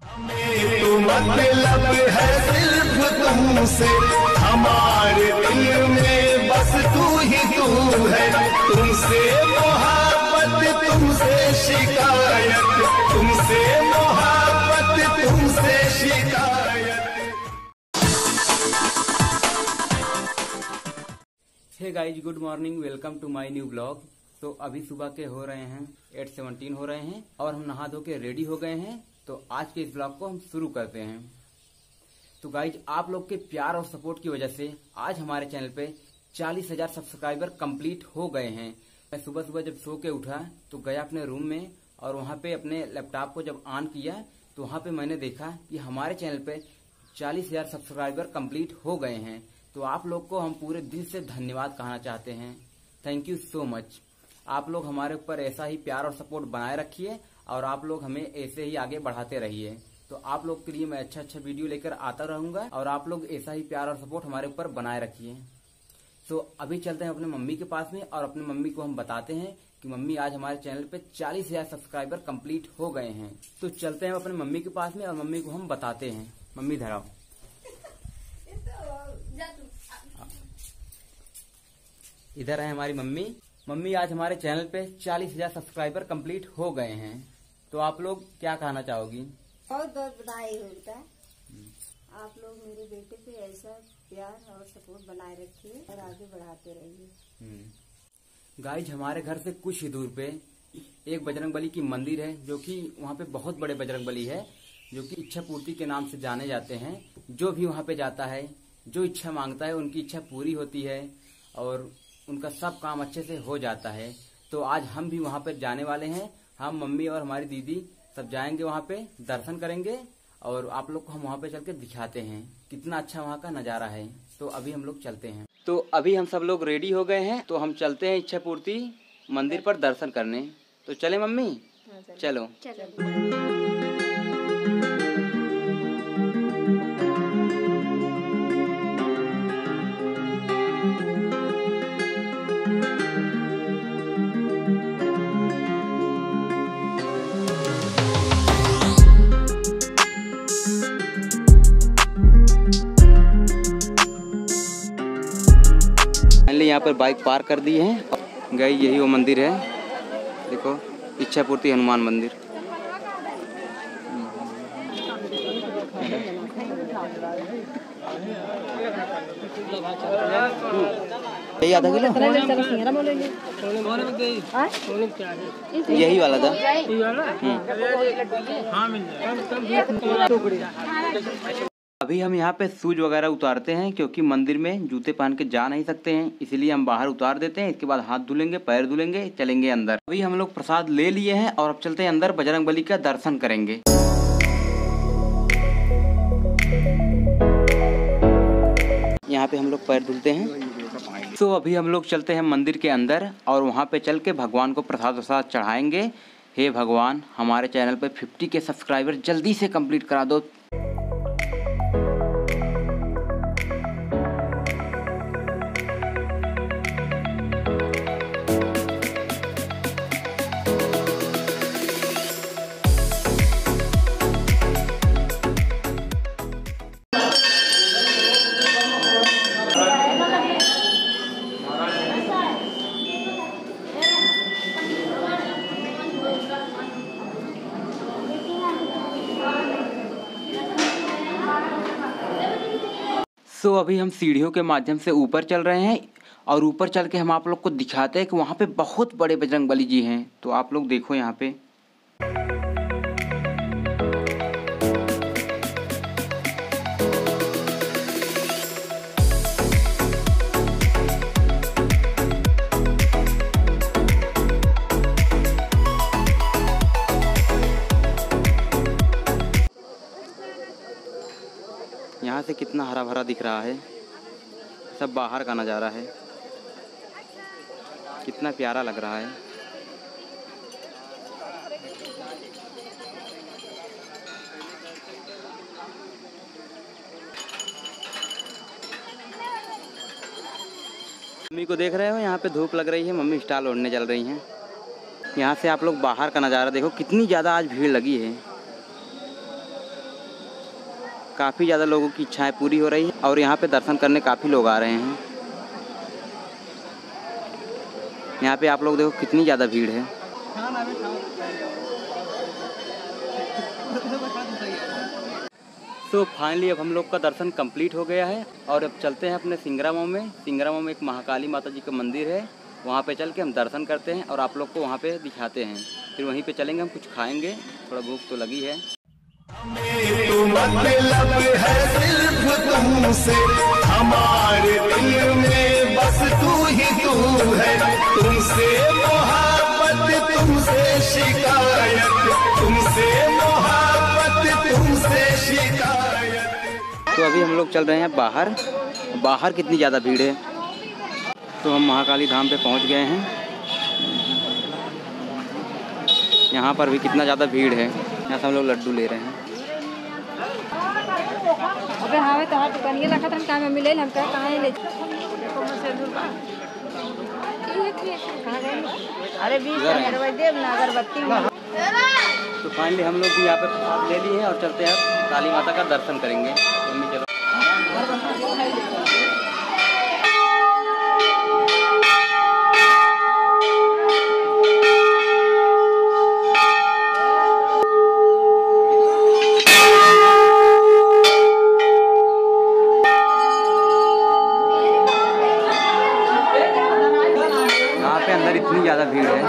तो मतलब है सिर्फ तुमसे, हमारे दिल में बस तू ही तू है। तुमसे मोहब्बत, तुमसे शिकायत, तुमसे मोहब्बत, तुमसे शिकायत। Hey guys, good morning, welcome to my new blog. तो अभी सुबह के हो रहे हैं 8:17 हो रहे हैं और हम नहा धो के रेडी हो गए हैं। तो आज के इस ब्लॉग को हम शुरू करते हैं। तो गाइज, आप लोग के प्यार और सपोर्ट की वजह से आज हमारे चैनल पे 40,000 सब्सक्राइबर कंप्लीट हो गए हैं। मैं सुबह सुबह जब सो के उठा तो गया अपने रूम में और वहां पे अपने लैपटॉप को जब ऑन किया तो वहां पे मैंने देखा कि हमारे चैनल पे 40,000 सब्सक्राइबर कंप्लीट हो गए हैं। तो आप लोग को हम पूरे दिल से धन्यवाद कहना चाहते हैं। Thank you so much. आप लोग हमारे ऊपर ऐसा ही प्यार और सपोर्ट बनाए रखिए और आप लोग हमें ऐसे ही आगे बढ़ाते रहिए। तो आप लोग के लिए मैं अच्छा वीडियो लेकर आता रहूंगा और आप लोग ऐसा ही प्यार और सपोर्ट हमारे ऊपर बनाए रखिए। तो अभी चलते हैं अपने मम्मी के पास में और अपनी मम्मी को हम बताते हैं कि मम्मी आज हमारे चैनल पे 40,000 सब्सक्राइबर कंप्लीट हो गए हैं। तो चलते हैं अपने मम्मी के पास में और मम्मी को हम बताते हैं। मम्मी धराओ। इधर है हमारी मम्मी। मम्मी, आज हमारे चैनल पे 40,000 सब्सक्राइबर कंप्लीट हो गए हैं। तो आप लोग क्या कहना चाहोगी? बहुत बहुत बधाई हो बेटा। आप लोग मेरे बेटे पे ऐसा प्यार और सपोर्ट बनाए रखिए और आगे बढ़ाते रहिए। गाइज, हमारे घर से कुछ ही दूर पे एक बजरंगबली की मंदिर है, जो कि वहाँ पे बहुत बड़े बजरंगबली है, जो कि इच्छा पूर्ति के नाम से जाने जाते हैं। जो भी वहाँ पे जाता है, जो इच्छा मांगता है, उनकी इच्छा पूरी होती है और उनका सब काम अच्छे से हो जाता है। तो आज हम भी वहाँ पर जाने वाले हैं। हम, मम्मी और हमारी दीदी सब जाएंगे वहाँ पे, दर्शन करेंगे और आप लोग को हम वहाँ पे चल के दिखाते हैं कितना अच्छा वहाँ का नज़ारा है। तो अभी हम लोग चलते हैं। तो अभी हम सब लोग रेडी हो गए हैं, तो हम चलते हैं इच्छा पूर्ति मंदिर पर दर्शन करने। तो चले मम्मी? चलो। यहाँ पर बाइक पार्क कर दी है। गई, यही वो मंदिर है, देखो, इच्छा पूर्ति हनुमान मंदिर। यही आधा किलो यही वाला था। अभी हम यहाँ पे शूज वगैरह उतारते हैं, क्योंकि मंदिर में जूते पहन के जा नहीं सकते हैं, इसलिए हम बाहर उतार देते हैं। इसके बाद हाथ धुलेंगे, पैर धुलेंगे, चलेंगे अंदर। अभी हम लोग प्रसाद ले लिए हैं और अब चलते हैं अंदर, बजरंगबली का दर्शन करेंगे। यहाँ पे हम लोग पैर धुलते हैं। तो अभी हम लोग चलते हैं मंदिर के अंदर और वहाँ पे चल के भगवान को प्रसाद वसाद चढ़ाएंगे। हे भगवान, हमारे चैनल पे 50 के सब्सक्राइबर जल्दी से कंप्लीट करा दो। तो अभी हम सीढ़ियों के माध्यम से ऊपर चल रहे हैं और ऊपर चल के हम आप लोग को दिखाते हैं कि वहाँ पे बहुत बड़े बजरंगबली जी हैं। तो आप लोग देखो यहाँ पे। यहाँ से कितना हरा भरा दिख रहा है, सब बाहर का नज़ारा है, कितना प्यारा लग रहा है। मम्मी को देख रहे हो, यहाँ पे धूप लग रही है, मम्मी स्टाइल ओढ़ने चल रही हैं। यहाँ से आप लोग बाहर का नज़ारा देखो, कितनी ज़्यादा आज भीड़ लगी है। काफ़ी ज़्यादा लोगों की इच्छाएं पूरी हो रही हैं और यहाँ पे दर्शन करने काफ़ी लोग आ रहे हैं। यहाँ पे आप लोग देखो कितनी ज़्यादा भीड़ है। तो फाइनली अब हम लोग का दर्शन कंप्लीट हो गया है और अब चलते हैं अपने सिंगरामऊ में। सिंगरामऊ में एक महाकाली माता जी का मंदिर है, वहाँ पे चल के हम दर्शन करते हैं और आप लोग को वहाँ पे दिखाते हैं। फिर वहीं पे चलेंगे, हम कुछ खाएंगे, थोड़ा भूख तो लगी है। तो मतलब है सिर्फ तुमसे, हमारे दिल में बस तू ही तू है। तुमसे मोहब्बत, तुमसे शिकायत, तुमसे मोहब्बत, तुमसे शिकायत। तो अभी हम लोग चल रहे हैं बाहर। बाहर कितनी ज़्यादा भीड़ है। तो हम महाकाली धाम पे पहुंच गए हैं। यहाँ पर भी कितना ज़्यादा भीड़ है। यहाँ से हम लोग लड्डू ले रहे हैं। अबे हाँ तो दुकानिए रखा था, काम में मिले हम कहाँ ले। अरे 20 अगरबत्ती। तो फाइनली हम लोग भी यहाँ पे प्रसाद ले लिए हैं और चलते हैं काली माता का दर्शन करेंगे। मम्मी चलो। यहाँ पे अंदर इतनी ज़्यादा भीड़ है।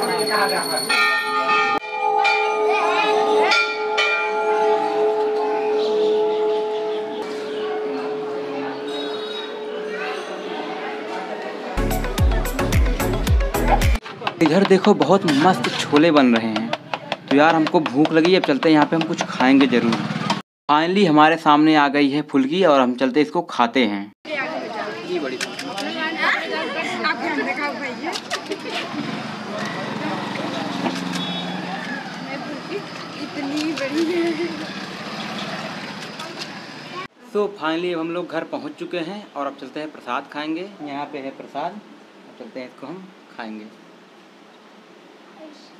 इधर देखो बहुत मस्त छोले बन रहे हैं। तो यार हमको भूख लगी है, अब चलते हैं यहाँ पे, हम कुछ खाएंगे ज़रूर। फाइनली हमारे सामने आ गई है फुल्की और हम चलते इसको खाते हैं। ये बड़ी इतनी बड़ी है। तो फाइनली हम लोग घर पहुँच चुके हैं और अब चलते हैं प्रसाद खाएंगे। यहाँ पे है प्रसाद, अब चलते हैं इसको हम खाएंगे।